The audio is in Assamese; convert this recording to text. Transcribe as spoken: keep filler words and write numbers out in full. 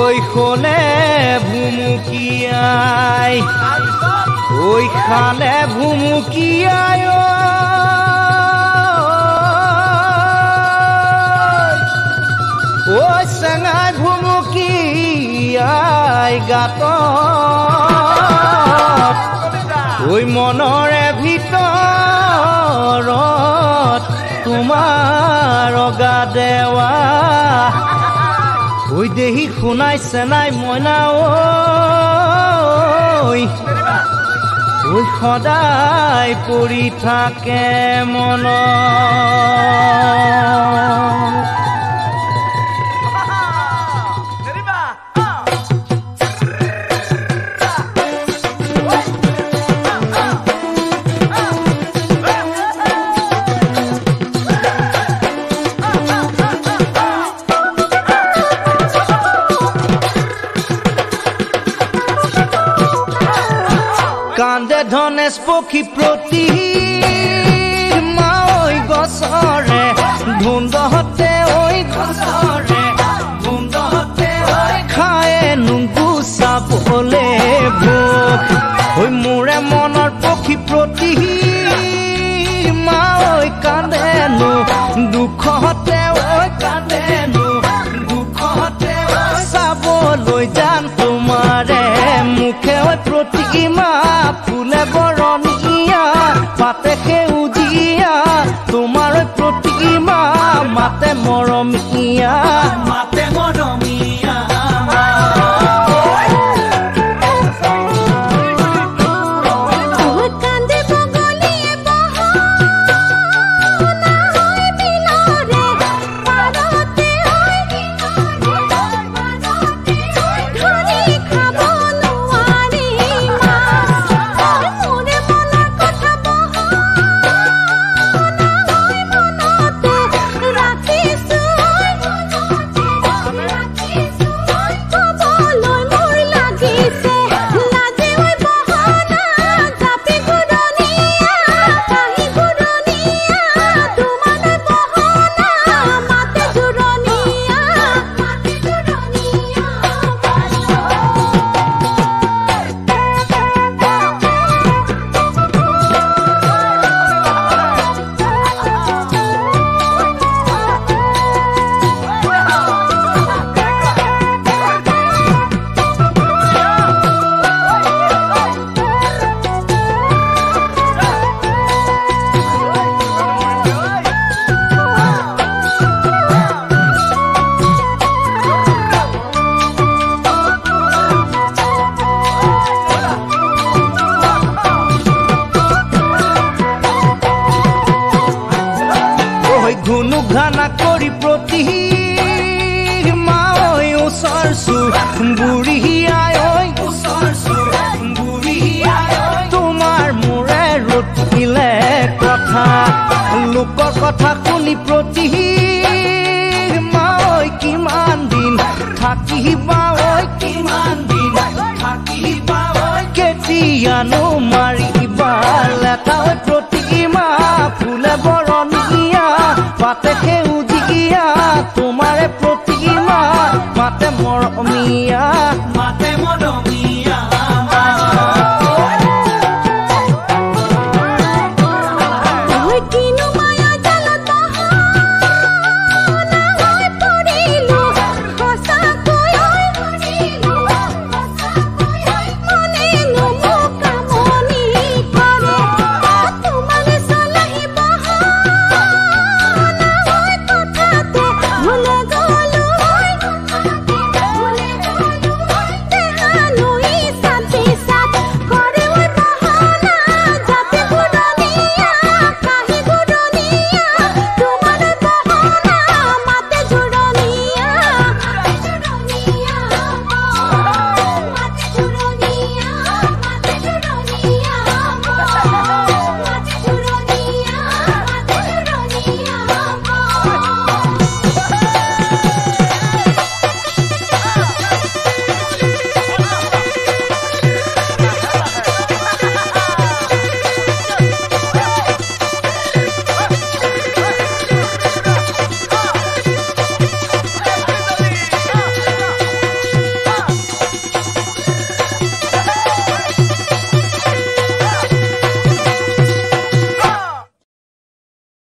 ঐ খনে ভুমুকিয়াই ঐ খানে ভুমুকিয়াই ঐ চেঙাই ভুমুকিয়াই গাত ঐ মনৰে ভিতৰত তোমাৰ অগা দেৱা ঐ দেহি শুনাই চেনাই মইনা ঐ ঐ সদায় পৰি থাকে মন কান্দে ধনেশপক্ষী প্ৰতি মাঐ গছৰে ধুন্দহতে ঐ গছৰে ধুন্দহতে ঐ খায়ে নুংকু চাবলে ভোক ঐ মোৰে মনৰ পক্ষী প্ৰতি মাঐ কান্দেনো দুখতে ঐ কান্দেনো দুখতে চাবলৈ যাম তোমাৰে মুখে ঐ প্ৰতিমা ফুলে বৰণীয়া পাতে সেউজীয়া তোমাৰ প্ৰতিমা মাতে মৰমীয়া মাতে মৰমীয়া ঘানা কৰি প্ৰতি মাঐ ওচৰছো বুঢ়ীয়াই ঐ ওচৰছো বুঢ়ীয়াই তোমাৰ মোৰে ৰুঠিলে কথা লোকৰ কথা শুনি প্ৰতি মাঐ কিমান দিন থাকিবা